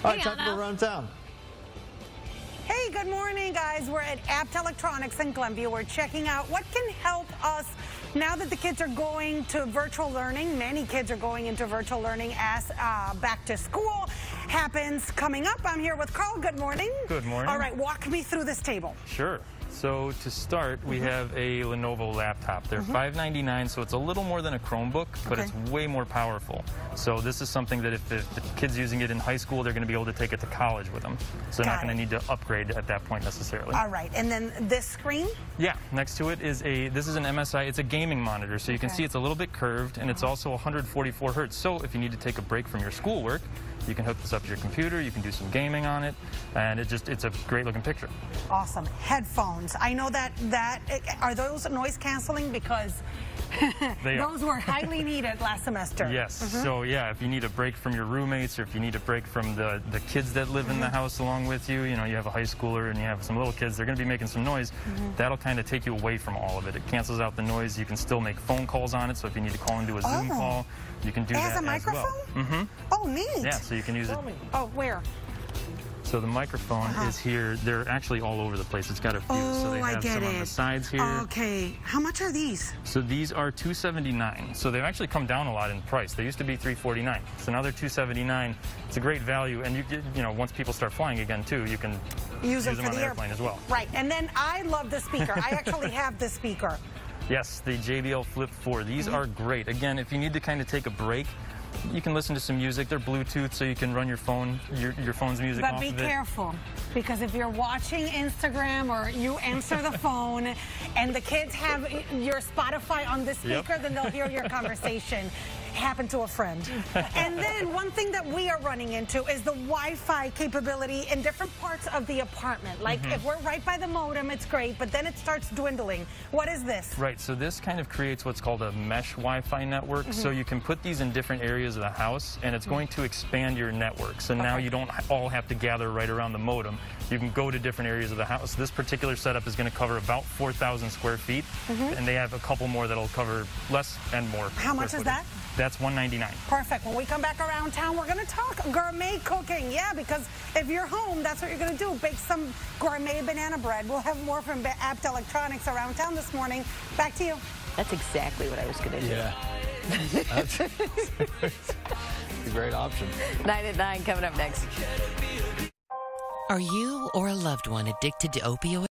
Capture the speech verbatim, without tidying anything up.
All Hey, right, time to Anna. go around town. Hey, good morning, guys. We're at Abt Electronics in Glenview. We're checking out what can help us now that the kids are going to virtual learning. Many kids are going into virtual learning as uh, back to school happens. Coming up, I'm here with Carl. Good morning. Good morning. All right, walk me through this table. Sure. So to start, we have a Lenovo laptop. They're five ninety-nine, so it's a little more than a Chromebook, but Okay. it's way more powerful. So this is something that if the, if the kid's using it in high school, they're going to be able to take it to college with them. So they're Got not going to it. need to upgrade at that point necessarily. All right, and then this screen? Yeah, next to it is a, this is an M S I, it's a gaming monitor. So you can Okay. see it's a little bit curved, and it's also one hundred forty-four hertz. So if you need to take a break from your schoolwork, you can hook this up to your computer, you can do some gaming on it, and it just, it's a great looking picture. Awesome. Headphones. I know that, that are those noise canceling? Because They are. those were highly needed last semester. Yes. So yeah, if you need a break from your roommates, or if you need a break from the the kids that live in the house along with you, you know, you have a high schooler and you have some little kids, they're going to be making some noise. That'll kind of take you away from all of it. It cancels out the noise. You can still make phone calls on it. So if you need to call into a Zoom Oh. call, you can do It that has a as microphone? well. Mm-hmm. Oh, neat. Yeah. So you can use it. Oh, where? So the microphone Uh-huh. is here. They're actually all over the place. It's got a few. so Oh, they I have get some it. on the sides here. Okay. How much are these? So these are two seventy-nine. So they've actually come down a lot in price. They used to be three forty-nine. So now they're two seventy-nine. It's a great value, and you get, you know, once people start flying again too, you can Use them them for on the the air- airplane as well. Right. And then I love the speaker. I actually have the speaker. Yes, the J B L Flip four. These Mm-hmm. are great. Again, if you need to kind of take a break, you can listen to some music. They're Bluetooth, so you can run your phone, your, your phone's music But off be of it. careful, because if you're watching Instagram or you answer the phone and the kids have your Spotify on the speaker, Yep. then they'll hear your conversation. Happened to a friend. And then one thing that we are running into is the Wi-Fi capability in different parts of the apartment. Like Mm-hmm. if we're right by the modem, it's great, but then it starts dwindling. What is this? Right, so this kind of creates what's called a mesh Wi-Fi network. Mm-hmm. So you can put these in different areas of the house, and it's going to expand your network. So now Okay. you don't all have to gather right around the modem. You can go to different areas of the house. This particular setup is going to cover about four thousand square feet, and they have a couple more that'll cover less and more. Mm-hmm. How much square is footage. that? That's one ninety-nine. Perfect. When we come back around town, we're going to talk gourmet cooking. Yeah, because if you're home, that's what you're going to do. Bake some gourmet banana bread. We'll have more from Abt Electronics around town this morning. Back to you. That's exactly what I was going to do. Yeah. That's a great option. nine at nine coming up next. Are you or a loved one addicted to opioids?